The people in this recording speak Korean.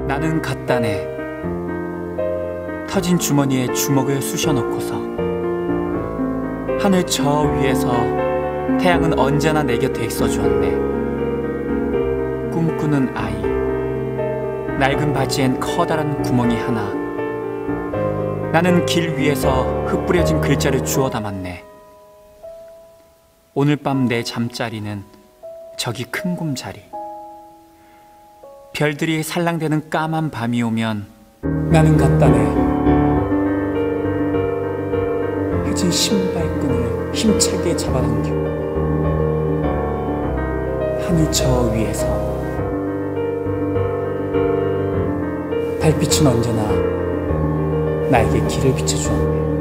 나는 갓단에 터진 주머니에 주먹을 쑤셔넣고서 하늘 저 위에서 태양은 언제나 내 곁에 있어 주었네. 꿈꾸는 아이, 낡은 바지엔 커다란 구멍이 하나. 나는 길 위에서 흩뿌려진 글자를 주워 담았네. 오늘 밤 내 잠자리는 저기 큰 곰자리. 별들이 살랑대는 까만 밤이 오면 나는 갓단에 해진 신발끈을 힘차게 잡아당겨 하늘 저 위에서 달빛은 언제나 나에게 길을 비춰주었네.